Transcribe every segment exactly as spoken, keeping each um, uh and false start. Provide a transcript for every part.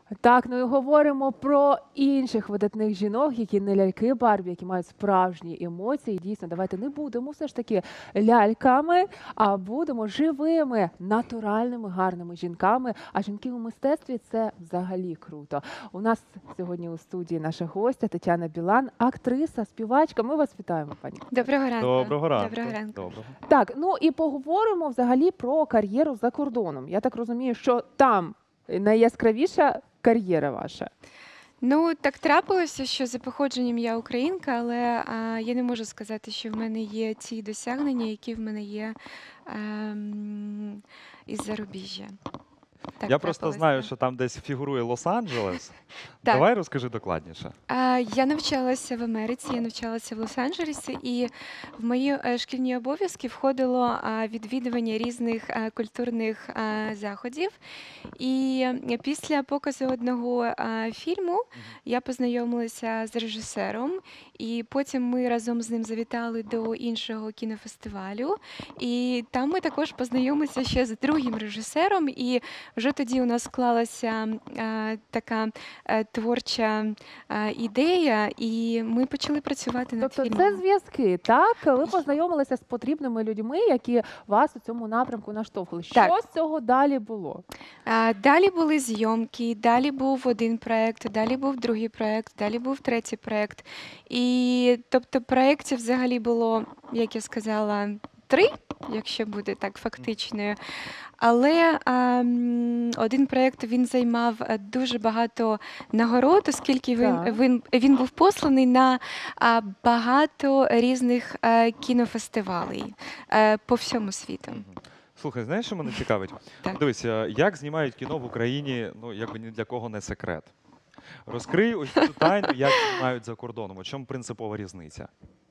Так, ну і говоримо про інших видатних жінок, які не ляльки Барбі, які мають справжні емоції. Дійсно, давайте не будемо все ж таки ляльками, а будемо живими, натуральними, гарними жінками. А жінки у мистецтві – це взагалі круто. У нас сьогодні у студії наша гостя Тетяна Білан, актриса, співачка. Ми вас вітаємо, пані. Доброго ранку. Доброго ранку. Доброго ранку. Доброго. Так, ну і поговоримо взагалі про кар'єру за кордоном. Я так розумію, що там найяскравіша кар'єра ваша. Ну, так трапилося, що за походженням я українка, але а, я не можу сказати, що в мене є ті досягнення, які в мене є ем, із зарубіжжя. Так Я просто трапилося. знаю, що там десь фігурує Лос-Анджелес. Так. Давай розкажи докладніше. А, Я навчалася в Америці, я навчалася в Лос-Анджелесі, і в мої е, шкільні обов'язки входило а, відвідування різних е, культурних е, заходів. І е, після показу одного е, фільму я познайомилася з режисером, і потім ми разом з ним завітали до іншого кінофестивалю. І там ми також познайомилися ще з другим режисером, і вже тоді у нас склалася е, така е, творча е, ідея, і ми почали працювати над Тобто фільмом. це зв'язки, так? Ви познайомилися з потрібними людьми, які вас у цьому напрямку наштовхали. Що Так. з цього далі було? А, Далі були зйомки, далі був один проєкт, далі був другий проєкт, далі був третій проєкт. І тобто проєктів взагалі було, як я сказала, три, якщо буде так фактичною. Але а, м, один проєкт він займав е, дуже багато нагород, оскільки він, Так. він, він був посланий на а, багато різних е, кінофестивалей е, по всьому світу. Мгм. Слухай, знаєш, що мене цікавить? Так. Дивись, е, як знімають кіно в Україні, ну, якби ні для кого не секрет. Розкрий ось цю тайну, як знімають за кордоном. У чому принципова різниця?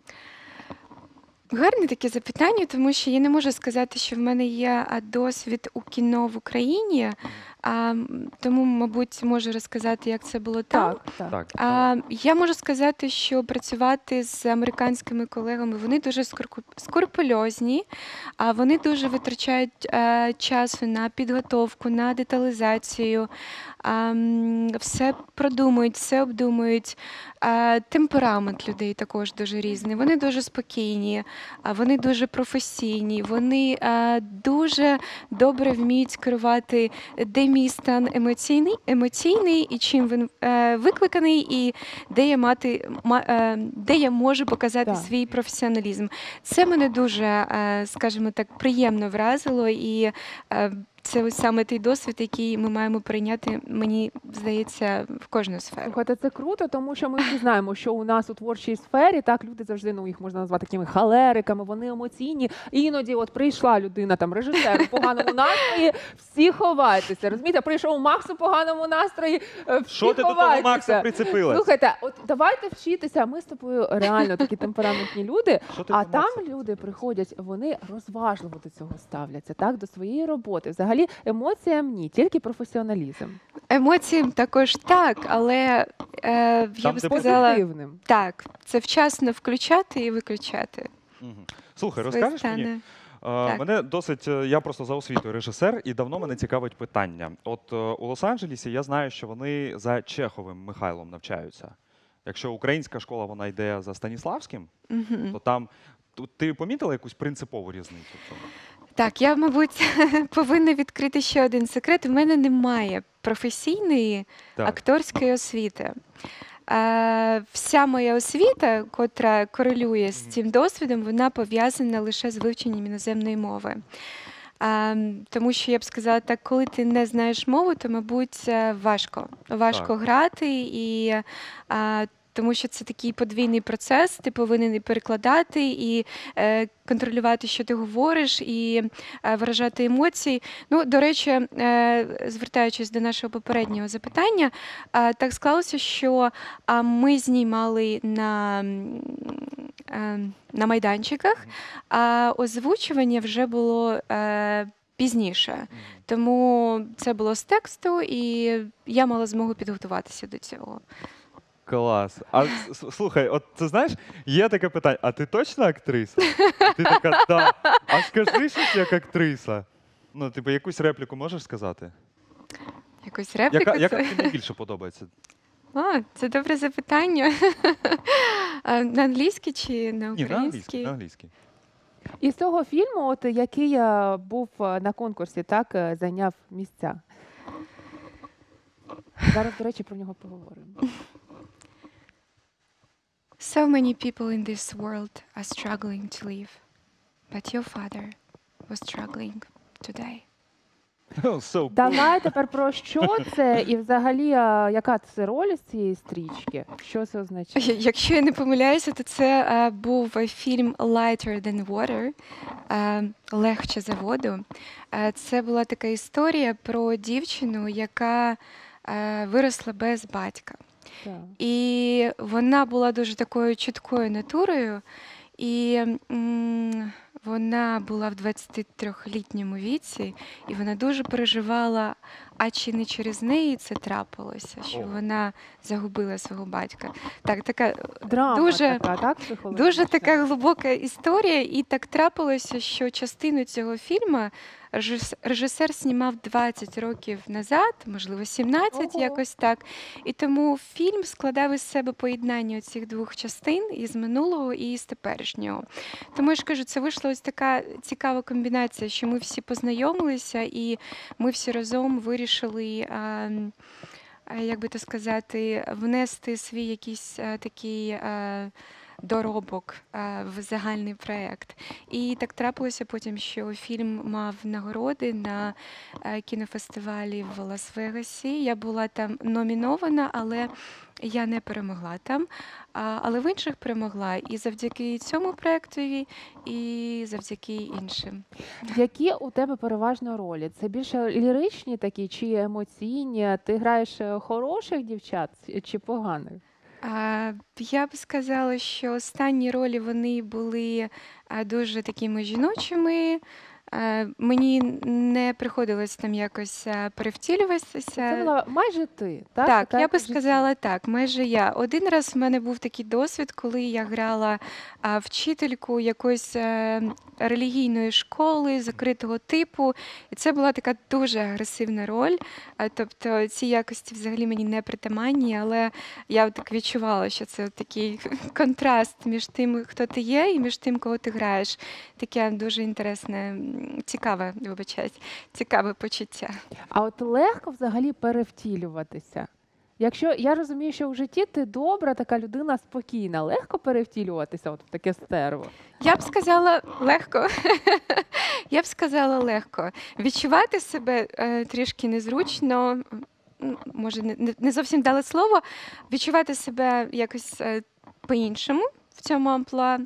Гарне таке запитання, тому що я не можу сказати, що в мене є а, досвід у кіно в Україні, а, м, тому, мабуть, можу розказати, як це було там. Так, так. Так. А, я можу сказати, що працювати з американськими колегами, вони дуже скрупу- скрупульозні, а вони дуже витрачають е, часу на підготовку, на деталізацію, а, м, все продумують, все обдумують. А, темперамент людей також дуже різний. Вони дуже спокійні, а вони дуже професійні, вони е, дуже добре вміють керувати, де мій стан емоційний, емоційний і чим він е, викликаний, і де я мати ма, е, де я можу показати Так. свій професіоналізм. Це мене дуже, е, скажімо так, приємно вразило, і е, це ось саме той досвід, який ми маємо прийняти, мені здається, в кожну сферу. Слухайте, це круто, тому що ми всі знаємо, що у нас у творчій сфері так люди завжди, ну їх можна назвати такими халериками, вони емоційні. Іноді, от прийшла людина, там режисер у поганому настрої, всі ховайтеся. Розумієте, прийшов Макс у поганому настрої, е, всі Що ти до того ховайтеся. Макса прицепилась? Слухайте, от давайте вчитися. Ми з тобою реально такі темпераментні люди. Що ти А до там Макса люди приходять, вони розважливо до цього ставляться, так, до своєї роботи. Взагалі емоціям ні, тільки професіоналізм. Емоціям також так, але е, я Там, би де сказала, Позитивним. так, це вчасно включати і виключати. Мгм. Слухай, свої розкажеш мені? стани. Е, Так. Мене досить, е, я просто за освітою режисер, і давно мене цікавить питання. От е, у Лос-Анджелесі я знаю, що вони за Чеховим Михайлом навчаються. Якщо українська школа вона йде за Станіславським, Мгм. то там тут ти помітила якусь принципову різницю в цьому? Так, я, мабуть, повинна відкрити ще один секрет. У мене немає професійної Так. акторської освіти. Е, вся моя освіта, котра корелює з цим досвідом, вона пов'язана лише з вивченням іноземної мови. Е, тому що я б сказала так, коли ти не знаєш мову, то, мабуть, е, важко. Важко Так. грати, і е, тому що це такий подвійний процес, ти повинен і перекладати, і е, контролювати, що ти говориш, і е, виражати емоції. Ну, до речі, е, звертаючись до нашого попереднього запитання, е, так склалося, що е, ми знімали на, м, е, на майданчиках, а озвучування вже було е, пізніше. Тому це було з тексту, і я мала змогу підготуватися до цього. Клас. А с- с- слухай, от ти знаєш, є таке питання: а ти точно актриса? Ти така, да. А скажи щось як актриса. Ну, типу, якусь репліку можеш сказати? якусь репліку. Яка, яка це- тобі найбільше подобається? А, це добре запитання. А, на англійській чи на Ні, на англійській. українській? На англійській. Із цього фільму, от який е, був е, на конкурсі, так е, зайняв місця. Зараз, до речі, про нього поговоримо. So many people in this world are struggling to live, but your father was struggling today. So cool. Давай тепер про що це і взагалі е, яка це роль з цієї стрічки? Що це означає? Я- Якщо я не помиляюся, то це е, був е, фільм Lighter than Water, е, легше за воду. Е, це була така історія про дівчину, яка е, виросла без батька. Так. І вона була дуже такою чуткою натурою, і м, вона була в двадцятитрьохлітньому віці, і вона дуже переживала, а чи не через неї це трапилося, що О. вона загубила свого батька. Так, така Драма дуже, така, так, психологічна? дуже така глибока історія, і так трапилося, що частину цього фільму режис- режисер знімав двадцять років назад, можливо, сімнадцять, Ого. якось так. І тому фільм складав із себе поєднання цих двох частин із минулого і з теперішнього. Тому я ж кажу, це вийшла ось така цікава комбінація, що ми всі познайомилися, і ми всі разом вирішили. А, а, як би то сказати, внести свій якийсь а, такий а, доробок а, в загальний проєкт. І так трапилося потім, що фільм мав нагороди на е, кінофестивалі в Лас-Вегасі. Я була там номінована, але я не перемогла там. А, але в інших перемогла і завдяки цьому проєктові, і завдяки іншим. Які у тебе переважно ролі? Це більше ліричні такі чи емоційні? Ти граєш е, хороших дівчат чи поганих? А, я б сказала, що останні ролі вони були а, дуже такими жіночими. А, мені не приходилось там якось а, перевтілюватися. Це була майже ти, так? Так, Така я як би у житті. сказала так, майже я. Один раз в мене був такий досвід, коли я грала а, вчительку якоїсь е, релігійної школи закритого типу, і це була така дуже агресивна роль. А, тобто ці якості взагалі мені не притаманні, але я так відчувала, що це такий контраст між тим, хто ти є, і між тим, кого ти граєш. Таке дуже інтересне, м, цікаве, вибачаюсь, цікаве почуття. А от легко взагалі перевтілюватися? Якщо я розумію, що в житті ти добра, така людина спокійна, легко перевтілюватися от в таке стерво? Я б сказала легко. Я б сказала легко. Відчувати себе е, трішки незручно, м, може, не, не- не зовсім дали слово, відчувати себе якось е, по-іншому в цьому амплуа.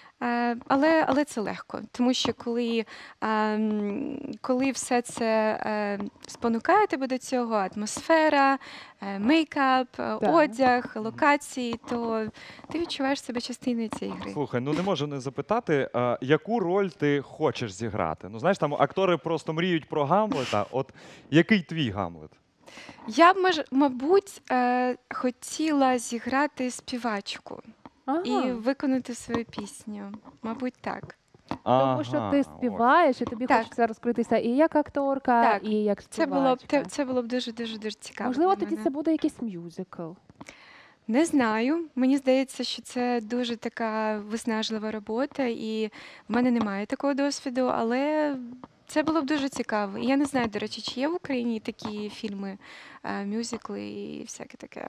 Е, Але, але це легко, тому що коли, е, м, коли все це е, спонукає тебе до цього, атмосфера, е, мейкап, е, Так. одяг, локації, то ти відчуваєш себе частиною цієї гри. Слухай, ну не можу не запитати, а, яку роль ти хочеш зіграти? Ну, знаєш, там актори просто мріють про Гамлета. От який твій Гамлет? Я б, маж- мабуть, е, хотіла зіграти співачку Ага. і виконати свою пісню. Мабуть, так. Тому що ти співаєш, і тобі Так. хочеться розкритися і як акторка, Так. і як Це співачка. було б те- це було б дуже дуже дуже цікаво. Можливо, для тоді мене. це буде якийсь мюзикл. Не знаю. Мені здається, що це дуже така виснажлива робота, і в мене немає такого досвіду, але це було б дуже цікаво. І я не знаю, до речі, чи є в Україні такі фільми, е, мюзикли і всяке таке.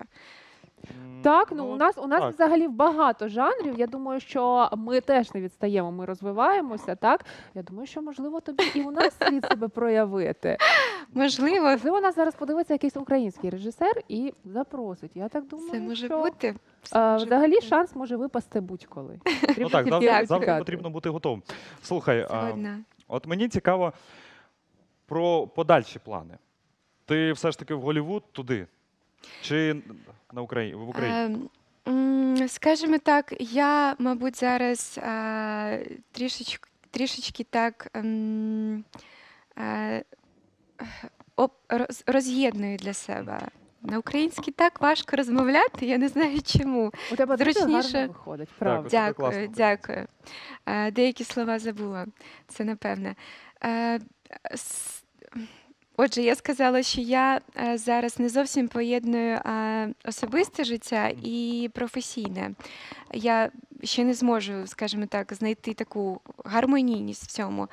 Так, ну у нас у нас так. взагалі багато жанрів. Я думаю, що ми теж не відстаємо, ми розвиваємося. Так, я думаю, що можливо тобі і у нас слід себе проявити. Можливо, Можливо, нас зараз подивиться якийсь український режисер і запросить. Я так думаю, це може що бути. Це а, може взагалі бути. шанс може випасти будь-коли. Ну Потрібно так, тільки завжди, Так. завжди чекати. потрібно бути готовим. Слухай, а, Згодна. от мені цікаво про подальші плани. Ти все ж таки в Голлівуд туди? Чи на Україні, в Україні? Ем, м, Скажімо так, я, мабуть, зараз е, трішечки, трішечки так ем, е, оп- роз- роз'єдную для себе. На українській так важко розмовляти, я не знаю чому. У тебе дуже Зручніше. гарно виходить, правда. Дякую. Тебе Дякую, класно дякую. Е, Деякі слова забула, це напевне. Е, с- Отже, я сказала, що я е, зараз не зовсім поєдную е, особисте життя і професійне. Я ще не зможу, скажімо так, знайти таку гармонійність в цьому.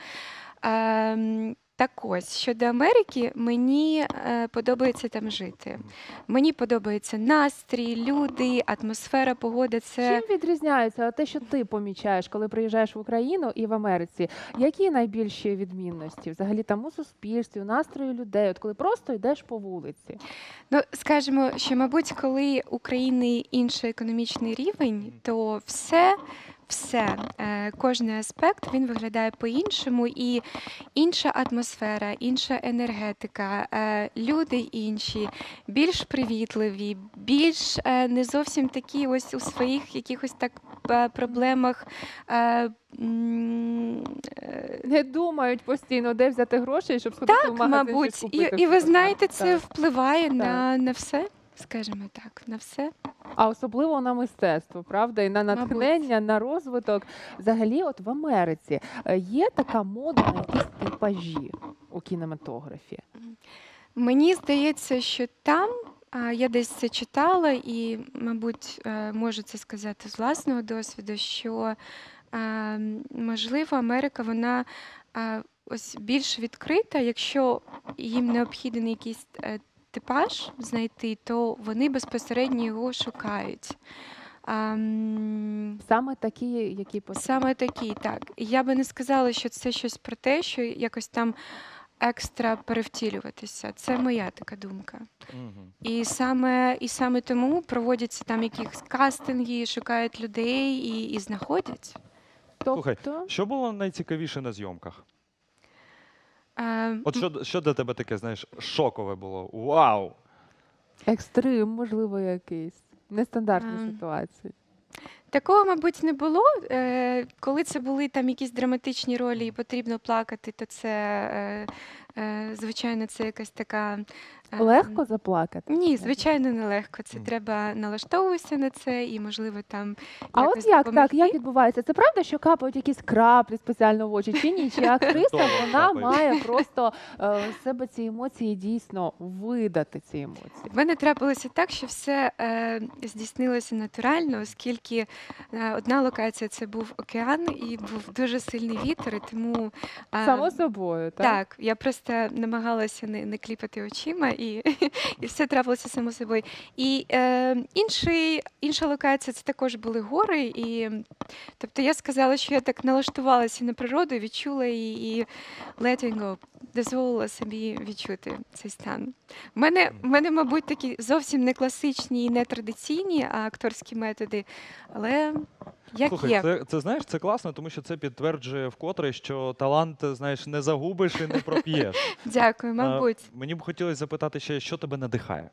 Ем, так ось, щодо Америки, мені е, подобається там жити. Мені подобається настрій, люди, атмосфера, погода. Це Чим відрізняється те, що ти помічаєш, коли приїжджаєш в Україну і в Америці? Які найбільші відмінності взагалі там у суспільстві, у настрої людей, от коли просто йдеш по вулиці? Ну, скажімо, що, мабуть, коли у країни інший економічний рівень, то все, все, е, кожний аспект він виглядає по-іншому, і інша атмосфера, інша енергетика, е, люди інші, більш привітливі, більш е, не зовсім такі ось у своїх якихось так е, проблемах. е, м, е, Не думають постійно, де взяти грошей, щоб сходити в Так, магазин щось мабуть, і, купити. і ви щось. знаєте, це Так. впливає на, на все, скажімо так, на все. А особливо на мистецтво, правда, і на Мабуть. натхнення, на розвиток. Взагалі, от в Америці е, є така мода на якісь типажі у кінематографі. Мені здається, що там а, я десь це читала, і, мабуть, е, можу це сказати з власного досвіду, що е, можливо Америка вона е, ось більш відкрита, якщо їм необхідний якийсь е, типаж знайти, то вони безпосередньо його шукають. А, м, Саме такі, які потрібні. Саме такі, так. І я би не сказала, що це щось про те, що якось там екстра перевтілюватися. Це моя така думка. Мгм. І саме, і саме тому проводяться там якісь кастинги, шукають людей і, і знаходять. Слухай, Тобто, що було найцікавіше на зйомках? Е, От що, що для тебе таке, знаєш, шокове було? Вау! екстрим, можливо, якийсь. Нестандартні Ем. ситуації. Такого, мабуть, не було. Е, Коли це були там якісь драматичні ролі і потрібно плакати, то це, е, е, звичайно, це якась така. е, Легко заплакати? Ні, звичайно, нелегко. Це Мгм. треба налаштовуватися на це і, можливо, там А от якось як так? допомогти. Як відбувається? Це правда, що капають якісь краплі спеціально в очі, чи ні? Чи актриса Довго вона капають. має просто е, з себе ці емоції дійсно видати ці емоції? В мене трапилося так, що все е, здійснилося натурально, оскільки е, одна локація це був океан і був дуже сильний вітер, і тому е, Само собою, так? так, я просто намагалася не, не кліпати очима, і, і все трапилося само собою. І е, інший, інша локація це також були гори. І, тобто я сказала, що я так налаштувалася на природу, відчула її і letting go, дозволила собі відчути цей стан. У мене, в мене, мабуть, такі зовсім не класичні і не традиційні а акторські методи, але як Слухай, є. це, це знаєш, це класно, тому що це підтверджує вкотре, що талант, знаєш, не загубиш і не проп'єш. Дякую, А, мабуть. Мені б хотілося запитати ще, що тебе надихає?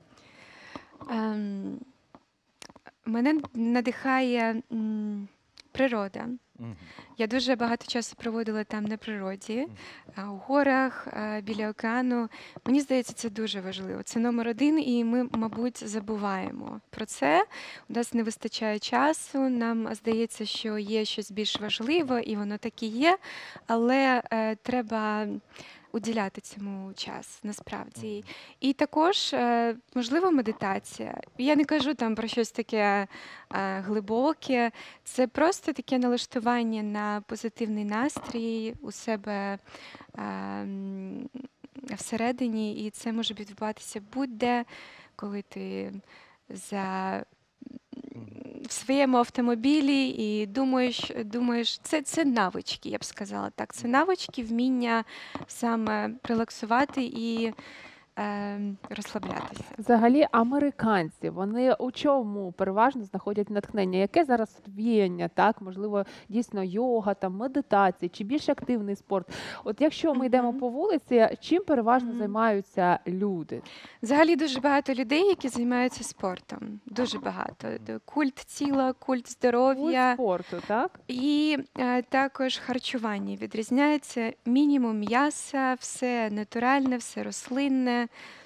Ем, Мене надихає м, природа. Мгм. Я дуже багато часу проводила там на природі, Мгм. а, у горах, а, біля океану. Мені здається, це дуже важливо. Це номер один, і ми, мабуть, забуваємо про це. У нас не вистачає часу. Нам здається, що є щось більш важливе, і воно так і є, але е, треба уділяти цьому час насправді. І також, е, можливо, медитація. Я не кажу там про щось таке е, глибоке. Це просто таке налаштування на позитивний настрій у себе е, м, всередині, і це може відбуватися будь-де, коли ти за в своєму автомобілі і думаєш, думаєш, це, це навички, я б сказала так. Це навички, вміння саме релаксувати і е, розслаблятися. Взагалі, американці, вони у чому переважно знаходять натхнення? Яке зараз віяння, так? Можливо, дійсно йога, там, медитація, чи більш активний спорт? От якщо ми йдемо Мгм. по вулиці, чим переважно Мгм. займаються люди? Взагалі дуже багато людей, які займаються спортом. Дуже багато. Культ тіла, культ Культ здоров'я. спорту, так? І е, також харчування відрізняється мінімум м'яса, все натуральне, все рослинне.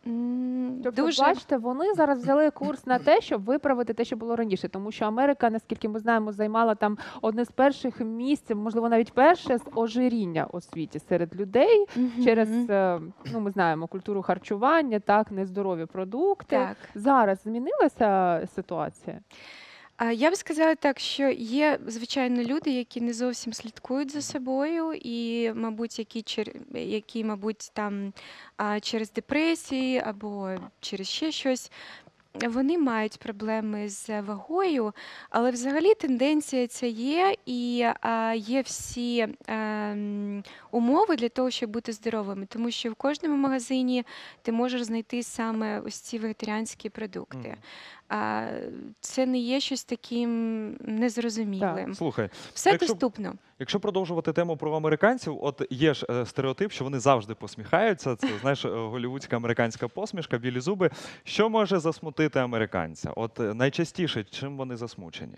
М, Тобто, Дуже бачите, вони зараз взяли курс на те, щоб виправити те, що було раніше. Тому що Америка, наскільки ми знаємо, займала там одне з перших місць, можливо, навіть перше з ожиріння у світі серед людей через, Мгм. е, ну, ми знаємо, культуру харчування, так, нездорові продукти. Так. Зараз змінилася ситуація? А, Я б сказала так, що є, звичайно, люди, які не зовсім слідкують за собою, і, мабуть, які, чер- які, мабуть, там а, через депресії або через ще щось, вони мають проблеми з вагою, але взагалі тенденція ця є, і а, є всі ем, умови для того, щоб бути здоровими, тому що в кожному магазині ти можеш знайти саме ось ці вегетаріанські продукти. Мгм. А, Це не є щось таким незрозумілим. Слухай, Все якщо- доступно. якщо продовжувати тему про американців, от є ж е, стереотип, що вони завжди посміхаються. Це, знаєш, е, голлівудська американська посмішка, білі зуби. Що може засмутити американця? От е, найчастіше, чим вони засмучені?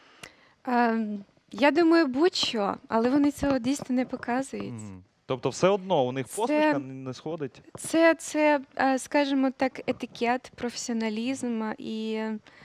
Ем, Я думаю, будь-що, але вони цього дійсно не показують. Мгм. Тобто все одно у них Це- посмішка не не сходить. Це, це, е, скажімо так, етикет, професіоналізм, і,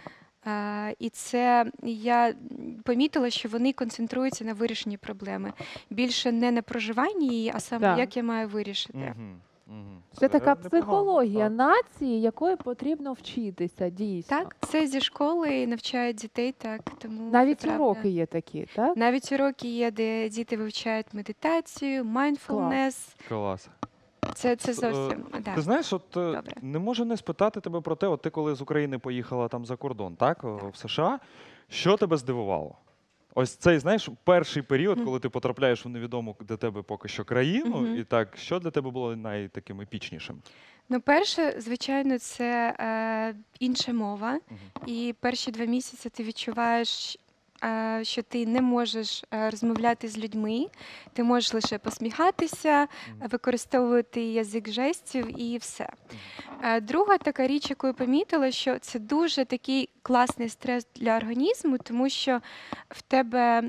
е, і це я помітила, що вони концентруються на вирішенні проблеми. Більше не на проживанні її, а саме Так. як я маю вирішити. Мгм. Мгм. Це така непогано, психологія так. нації, якої потрібно вчитися, дійсно. Так, це зі школи навчають дітей, так. Тому Навіть це правда. уроки є такі, так? Навіть уроки є, де діти вивчають медитацію, mindfulness. Клас. Це, це Е, зовсім да. Ти знаєш, от е, Добре. не можу не спитати тебе про те, от ти коли з України поїхала там за кордон, так, о, в США, що тебе здивувало? Ось цей, знаєш, перший період, Мгм. коли ти потрапляєш в невідому для тебе поки що країну, Мгм. і так, що для тебе було найтаким епічнішим? Ну, перше, звичайно, це е, інша мова. Мгм. І перші два місяці ти відчуваєш, е, що ти не можеш е, розмовляти з людьми, ти можеш лише посміхатися, Мгм. використовувати язик жестів і все. Мгм. Е, Друга така річ, яку я помітила, що це дуже такий класний стрес для організму, тому що в тебе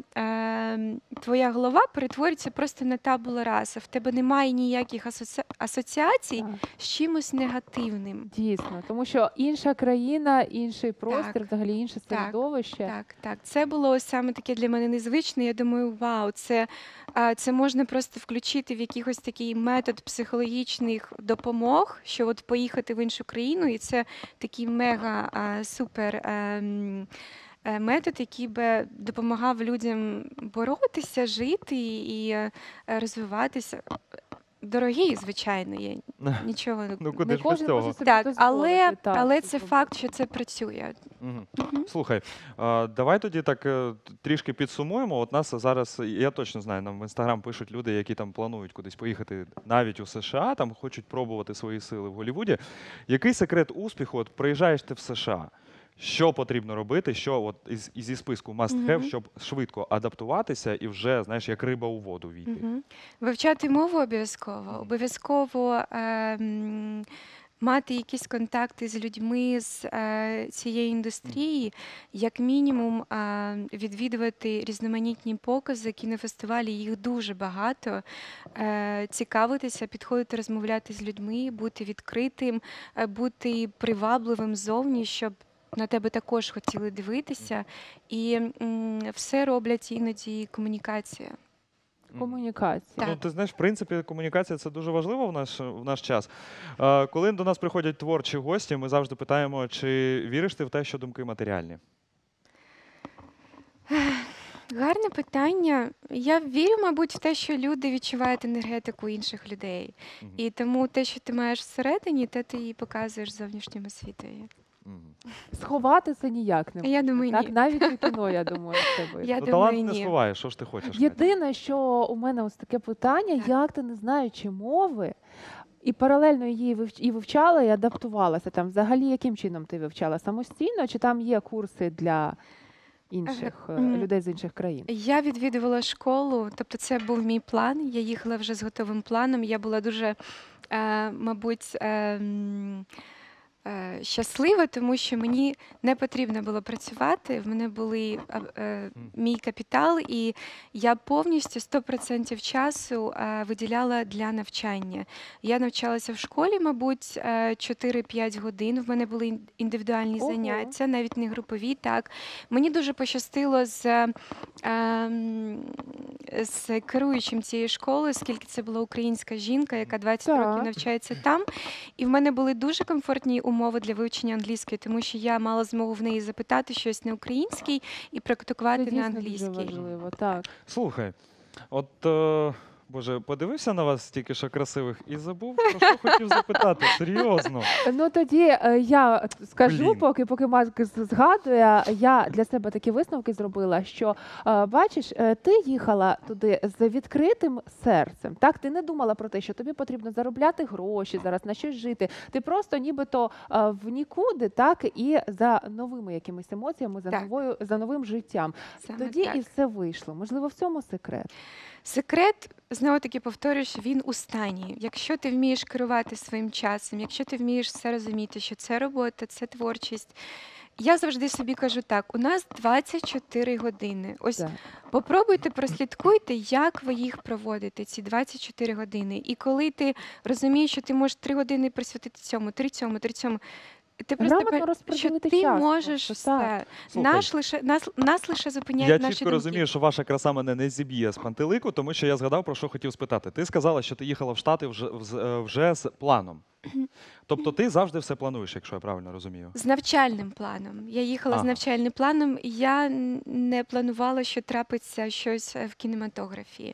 е, твоя голова перетворюється просто на табула раса. В тебе немає ніяких асоці... асоціацій Так. з чимось негативним. Дійсно, тому що інша країна, інший простір, Так. взагалі інше Так, середовище. Так, так. Це було ось саме таке для мене незвичне. Я думаю, вау, це, а, це можна просто включити в якийсь такий метод психологічних допомог, що от поїхати в іншу країну, і це такий мега а, супер. ем, е, Метод, який би допомагав людям боротися, жити і е, розвиватися. Дорогий, звичайно, є нічого не Ну, куди Не ж без кожен цього? може собі так, дозволити, але, так, але це це зробити. факт, що це працює. Мгм. Мгм. Слухай, а, давай тоді так е, т- трішки підсумуємо. От нас зараз, я точно знаю, нам в інстаграм пишуть люди, які там планують кудись поїхати навіть у США, там хочуть пробувати свої сили в Голлівуді. Який секрет успіху? От приїжджаєш ти в США. Що потрібно робити? Що от із, із зі списку must have, Мгм. щоб швидко адаптуватися і вже, знаєш, як риба у воду війти? Мгм. Вивчати мову обов'язково. Мгм. Обов'язково ем, мати якісь контакти з людьми з е, цієї індустрії, як мінімум е, відвідувати різноманітні покази, кінофестивалі, їх дуже багато. Е, цікавитися, підходити, розмовляти з людьми, бути відкритим, е, бути привабливим зовні, щоб на тебе також хотіли дивитися. І м, все роблять іноді комунікація. Мгм. Комунікація. Ну, Так. ти знаєш, в принципі, комунікація це дуже важливо в наш, в наш час. Е, коли до нас приходять творчі гості, ми завжди питаємо, чи віриш ти в те, що думки матеріальні? Гарне питання. Я вірю, мабуть, в те, що люди відчувають енергетику інших людей. Мгм. І тому те, що ти маєш всередині, те ти і показуєш зовнішньому світові. Мгм. Сховати це ніяк не Я можна, думаю, так? ні. Навіть у кіно, я думаю, це видно. Я Ну, думаю, талант не ні. сховаєш, що ж ти хочеш? Катя? Єдине, що у мене ось таке питання, Так. як ти, не знаючи мови, і паралельно її вивч- і вивчала, і адаптувалася там. Взагалі, яким чином ти вивчала? Самостійно, чи там є курси для інших е, Мгм. людей з інших країн? Я відвідувала школу, тобто це був мій план. Я їхала вже з готовим планом. Я була дуже, е, мабуть, е, м, е, щаслива, тому що мені не потрібно було працювати. В мене були е, е, мій капітал, і я повністю сто відсотків часу е, виділяла для навчання. Я навчалася в школі, мабуть, е, чотири-п'ять годин. В мене були ін- індивідуальні Ого. заняття, навіть не групові. Так. Мені дуже пощастило з, е, ем, з керуючим цієї школи, оскільки це була українська жінка, яка двадцять років Так. навчається там. І в мене були дуже комфортні умови для вивчення англійської, тому що я мала змогу в неї запитати щось на українській і Це практикувати на дійсно дуже англійській. важливо. Так. Слухай, от, е, Боже, подивився на вас тільки що красивих і забув, про що хотів запитати. Серйозно. Ну тоді е, я скажу, Блін. поки поки Марк з- згадує, я для себе такі висновки зробила, що е, бачиш, е, ти їхала туди з відкритим серцем. Так, ти не думала про те, що тобі потрібно заробляти гроші зараз на щось жити. Ти просто нібито е, в нікуди, так і за новими якимись емоціями, за Так. новою за новим життям. Саме Тоді так. і все вийшло. Можливо, в цьому секрет. Секрет, знову таки повторюю, що він у стані. Якщо ти вмієш керувати своїм часом, якщо ти вмієш все розуміти, що це робота, це творчість. Я завжди собі кажу так: у нас двадцять чотири години. Ось Так. попробуйте, прослідкуйте, як ви їх проводите, ці двадцять чотири години. І коли ти розумієш, що ти можеш три години присвятити цьому, три цьому, три цьому, ти просто Грамотно пе- що розподілити ти час можеш просто, так. все. Слухай, Наш лише, нас, нас лише зупиняють я наші чітко думки. розумію, що ваша краса мене не зіб'є з пантелику, тому що я згадав, про що хотів спитати. Ти сказала, що ти їхала в Штати вже, вз- е, вже з планом. Тобто ти завжди все плануєш, якщо я правильно розумію. З навчальним планом. Я їхала з Ага. навчальним планом, і я н- не планувала, що трапиться щось е, в кінематографії.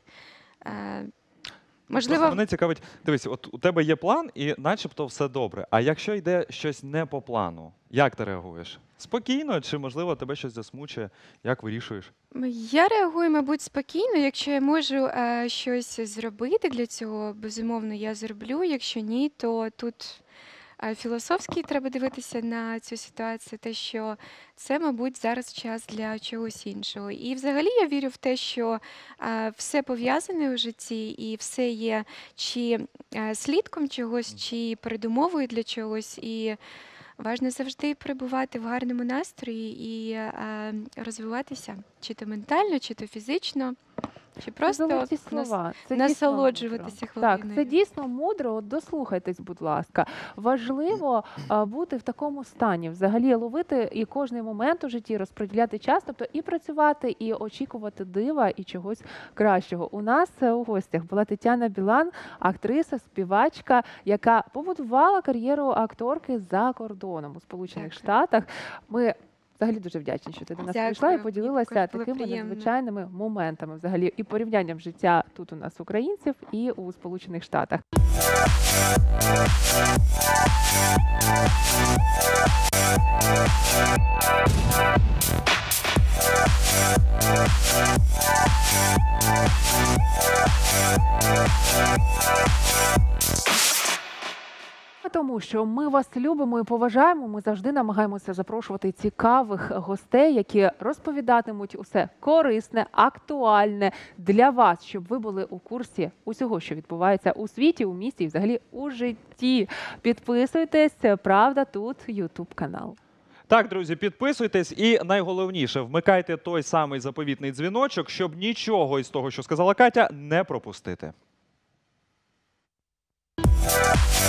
Е, Можливо, Просто мене цікавить, дивись, от у тебе є план, і начебто все добре. А якщо йде щось не по плану, як ти реагуєш? Спокійно, чи можливо тебе щось засмучує? Як вирішуєш? я реагую, мабуть, спокійно. Якщо я можу е, щось зробити для цього, безумовно, я зроблю. Якщо ні, то тут е, філософськи треба дивитися на цю ситуацію, те, що це, мабуть, зараз час для чогось іншого. І взагалі я вірю в те, що е, все пов'язане у житті, і все є чи е, слідком чогось, чи передумовою для чогось. І важно завжди перебувати в гарному настрої і е, розвиватися, чи то ментально, чи то фізично, чи просто Золоті нас- слова. Це дійсно насолоджуватися мудро. Так, хвилиною. це дійсно мудро. От дослухайтесь, будь ласка. Важливо а, бути в такому стані, взагалі ловити і кожний момент у житті, розподіляти час, тобто і працювати, і очікувати дива і чогось кращого. У нас е, у гостях була Тетяна Білан, актриса, співачка, яка побудувала кар'єру акторки за кордоном у Сполучених Дякую. Штатах. Ми взагалі дуже вдячні, що ти до нас прийшла і Дякую. поділилася Мені також було такими приємно. надзвичайними моментами, взагалі, і порівнянням життя тут у нас українців і у Сполучених Штатах. Тому що ми вас любимо і поважаємо. Ми завжди намагаємося запрошувати цікавих гостей, які розповідатимуть усе корисне, актуальне для вас, щоб ви були у курсі усього, що відбувається у світі, у місті і взагалі у житті. Підписуйтесь, правда, тут Ютуб канал. Так, друзі, підписуйтесь і найголовніше, вмикайте той самий заповітний дзвіночок, щоб нічого із того, що сказала Катя, не пропустити.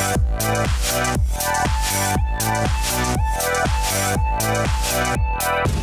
We'll be right back.